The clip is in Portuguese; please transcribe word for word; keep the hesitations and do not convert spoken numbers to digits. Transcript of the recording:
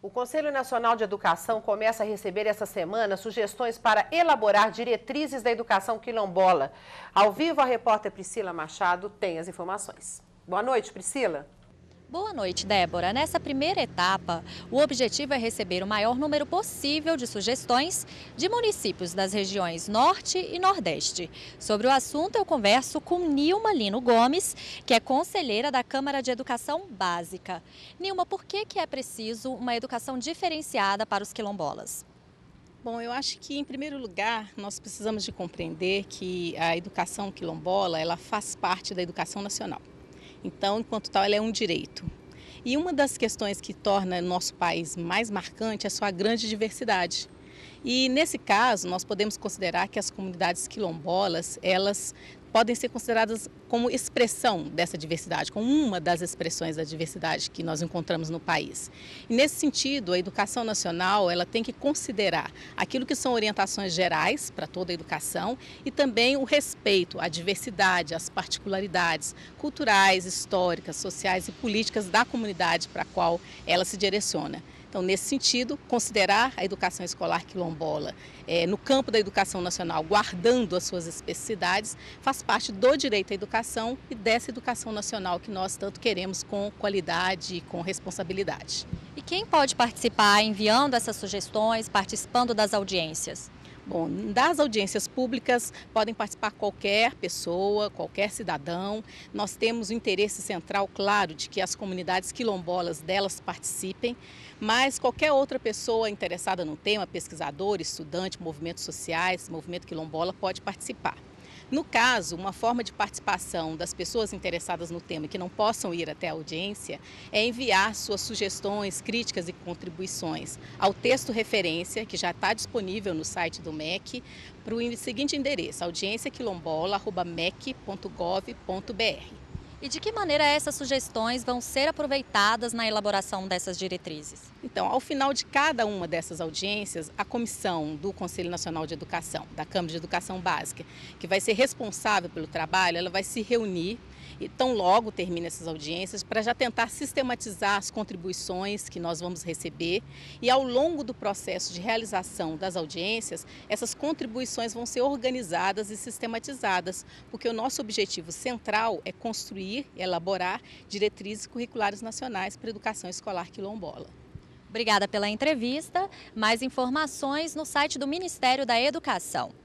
O Conselho Nacional de Educação começa a receber essa semana sugestões para elaborar diretrizes da educação quilombola. Ao vivo, a repórter Priscila Machado tem as informações. Boa noite, Priscila. Boa noite, Débora. Nessa primeira etapa, o objetivo é receber o maior número possível de sugestões de municípios das regiões Norte e Nordeste. Sobre o assunto, eu converso com Nilma Lino Gomes, que é conselheira da Câmara de Educação Básica. Nilma, por que que é preciso uma educação diferenciada para os quilombolas? Bom, eu acho que, em primeiro lugar, nós precisamos de compreender que a educação quilombola, ela faz parte da educação nacional. Então, enquanto tal, ela é um direito. E uma das questões que torna o nosso país mais marcante é a sua grande diversidade. E, nesse caso, nós podemos considerar que as comunidades quilombolas, elas podem ser consideradas como expressão dessa diversidade, como uma das expressões da diversidade que nós encontramos no país. E, nesse sentido, a educação nacional, ela tem que considerar aquilo que são orientações gerais para toda a educação e também o respeito à diversidade, às particularidades culturais, históricas, sociais e políticas da comunidade para a qual ela se direciona. Então, nesse sentido, considerar a educação escolar quilombola é, no campo da educação nacional, guardando as suas especificidades, faz parte do direito à educação e dessa educação nacional que nós tanto queremos com qualidade e com responsabilidade. E quem pode participar enviando essas sugestões, participando das audiências? Bom, das audiências públicas podem participar qualquer pessoa, qualquer cidadão. Nós temos o interesse central, claro, de que as comunidades quilombolas delas participem, mas qualquer outra pessoa interessada no tema, pesquisador, estudante, movimentos sociais, movimento quilombola, pode participar. No caso, uma forma de participação das pessoas interessadas no tema que não possam ir até a audiência é enviar suas sugestões, críticas e contribuições ao texto referência, que já está disponível no site do M E C, para o seguinte endereço, audiência quilombola arroba mec ponto gov ponto br. E de que maneira essas sugestões vão ser aproveitadas na elaboração dessas diretrizes? Então, ao final de cada uma dessas audiências, a comissão do Conselho Nacional de Educação, da Câmara de Educação Básica, que vai ser responsável pelo trabalho, ela vai se reunir e tão logo termina essas audiências para já tentar sistematizar as contribuições que nós vamos receber e ao longo do processo de realização das audiências, essas contribuições vão ser organizadas e sistematizadas, porque o nosso objetivo central é construir e elaborar diretrizes curriculares nacionais para a educação escolar quilombola. Obrigada pela entrevista. Mais informações no site do Ministério da Educação.